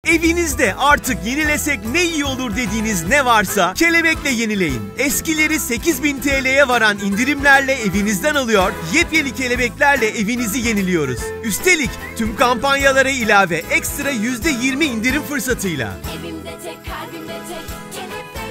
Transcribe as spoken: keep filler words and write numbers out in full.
Evinizde artık yenilesek ne iyi olur dediğiniz ne varsa Kelebek'le yenileyin. Eskileri sekiz bin T L'ye varan indirimlerle evinizden alıyor, yepyeni kelebeklerle evinizi yeniliyoruz. Üstelik tüm kampanyalara ilave ekstra yüzde yirmi indirim fırsatıyla.